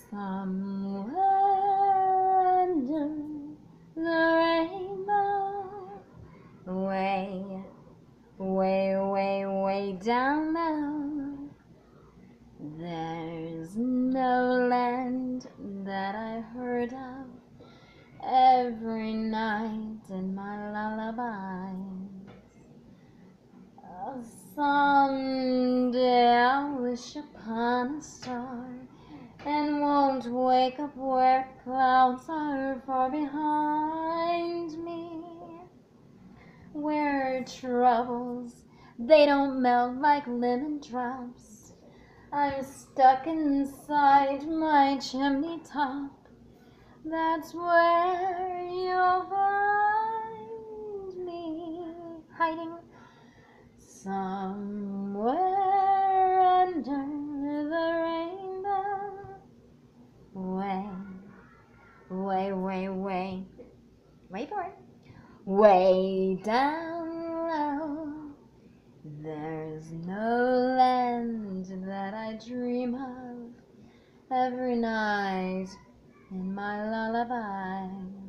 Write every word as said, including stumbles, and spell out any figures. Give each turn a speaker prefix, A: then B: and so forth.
A: Somewhere under the rainbow, way, way, way, way down there, there's no land that I heard of every night in my lullabies. Oh, someday I'll wish upon a star and won't wake up where clouds are far behind me, where troubles, they don't melt like lemon drops. I'm stuck inside my chimney top. That's where you'll find me, hiding somewhere under the rainbow. Way, way, way, way, wait for it. Way down low, there's no land that I dream of every night in my lullaby.